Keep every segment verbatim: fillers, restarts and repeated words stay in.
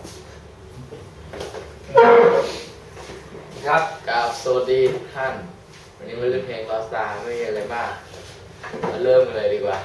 ครับกราบสวัสดีทุกท่านวันนี้มาเล่นเพลง Lost Star ไม่มีอะไรมากมาเริ่มกันเลยดีกว่า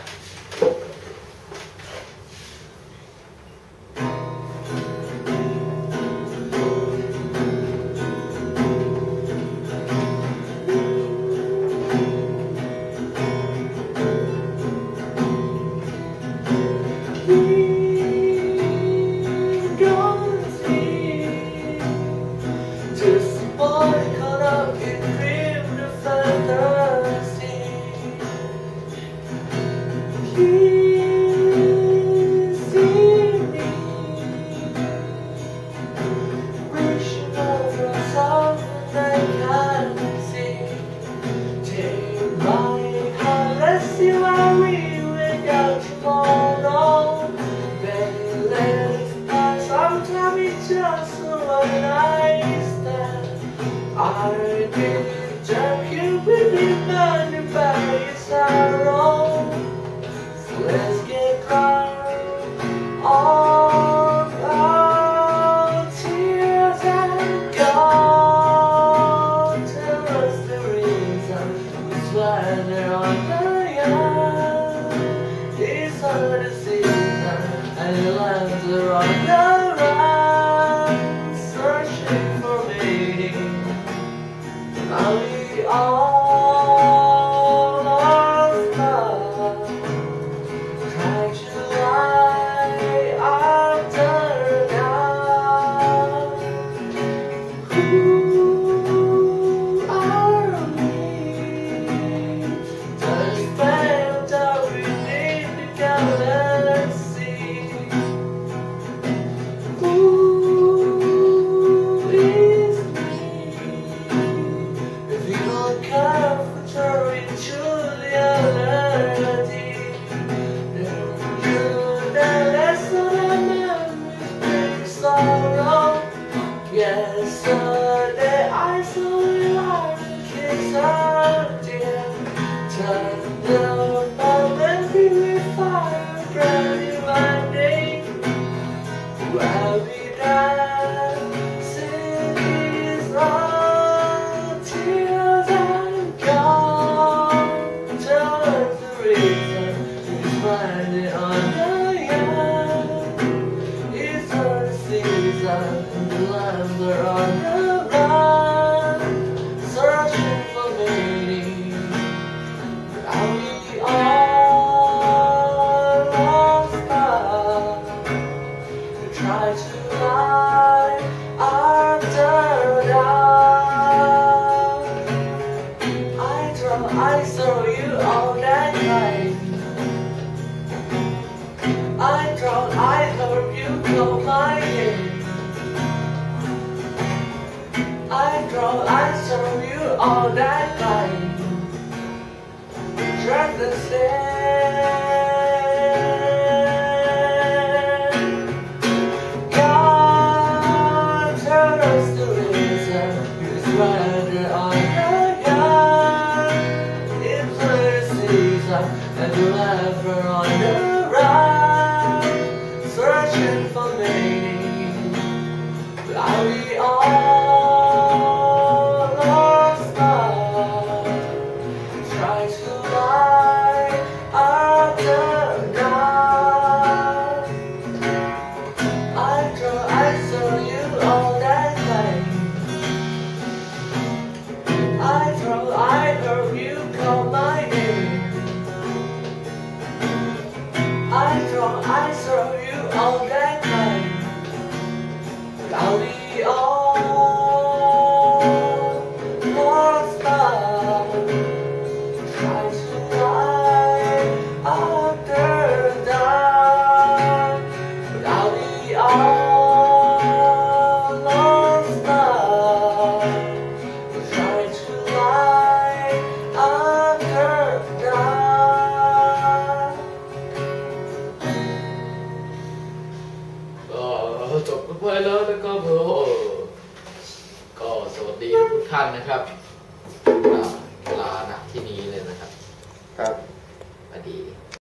จบไปแล้วแล้วก็เพอก็สวัสดีทุกท่านนะครับ